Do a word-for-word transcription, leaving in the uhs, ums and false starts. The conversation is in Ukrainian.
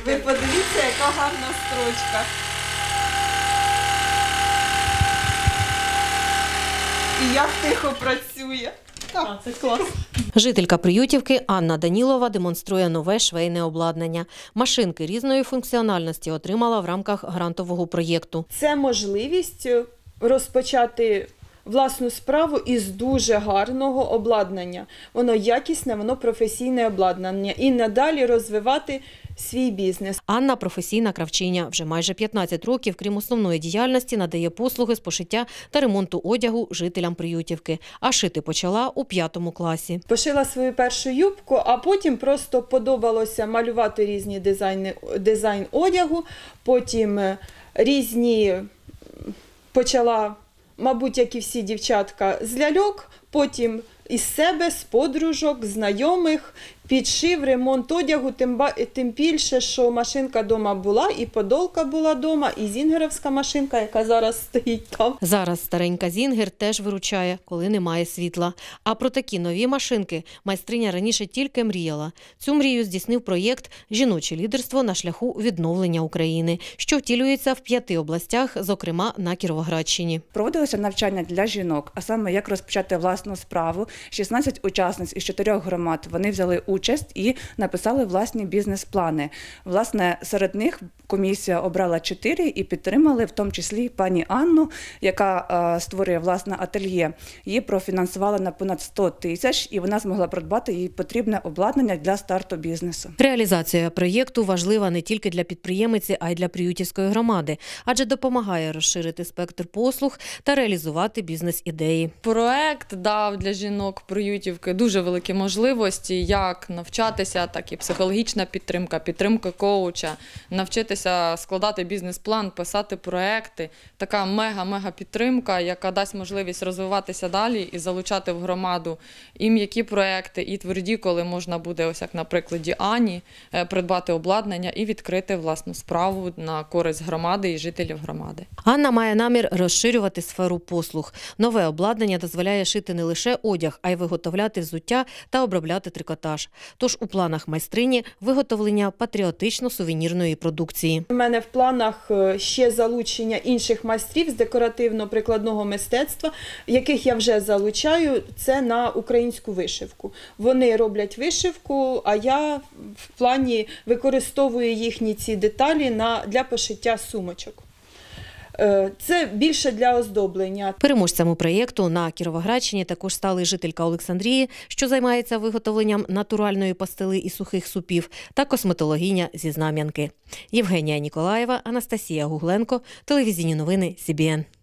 Ви подивіться, яка гарна строчка. І як тихо працює. Так, це клас. Жителька Приютівки Анна Данілова демонструє нове швейне обладнання. Машинки різної функціональності отримала в рамках грантового проєкту. Це можливість розпочати власну справу із дуже гарного обладнання. Воно якісне, воно професійне обладнання. І надалі розвивати свій бізнес. Анна – професійна кравчиня. Вже майже п'ятнадцять років, крім основної діяльності, надає послуги з пошиття та ремонту одягу жителям Приютівки. А шити почала у п'ятому класі. Пошила свою першу юбку, а потім просто подобалося малювати різні дизайни, дизайн одягу. Потім різні почала, мабуть, як і всі дівчатка, з ляльок, потім із себе, з подружок, знайомих, підшив, ремонт одягу, тим, ба... тим більше, що машинка вдома була, і подолка була вдома, і зінгеровська машинка, яка зараз стоїть там. Зараз старенька Зінгер теж виручає, коли немає світла. А про такі нові машинки майстриня раніше тільки мріяла. Цю мрію здійснив проєкт «Жіноче лідерство на шляху відновлення України», що втілюється в п'яти областях, зокрема на Кіровоградщині. Проводилося навчання для жінок, а саме як розпочати власну справу. шістнадцять учасниць із чотирьох громад, вони взяли участь і написали власні бізнес-плани. Власне, серед них комісія обрала чотири і підтримали, в тому числі пані Анну, яка е, створює власне ательє. Її профінансували на понад сто тисяч, і вона змогла придбати їй потрібне обладнання для старту бізнесу. Реалізація проєкту важлива не тільки для підприємиці, а й для Приютівської громади, адже допомагає розширити спектр послуг та реалізувати бізнес-ідеї. Проект дав для жінок Приютівки дуже великі можливості, як навчатися, так і психологічна підтримка, підтримка коуча, навчитися складати бізнес-план, писати проекти. Така мега-мега підтримка, яка дасть можливість розвиватися далі і залучати в громаду і м'які проекти, і тверді, коли можна буде, ось як на прикладі Ані, придбати обладнання і відкрити власну справу на користь громади і жителів громади. Анна має намір розширювати сферу послуг. Нове обладнання дозволяє шити не лише одяг, а й виготовляти взуття та обробляти трикотаж. Тож у планах майстрині виготовлення патріотично-сувенірної продукції. У мене в планах ще залучення інших майстрів з декоративно-прикладного мистецтва, яких я вже залучаю, це на українську вишивку. Вони роблять вишивку, а я в плані використовую їхні ці деталі на, для пошиття сумочок. Це більше для оздоблення. Переможцями проєкту на Кіровоградщині також стали жителька Олександрії, що займається виготовленням натуральної пастили і сухих супів, та косметологиня зі Знам'янки. Євгенія Ніколаєва, Анастасія Гугленко, телевізійні новини Сі Бі Ен.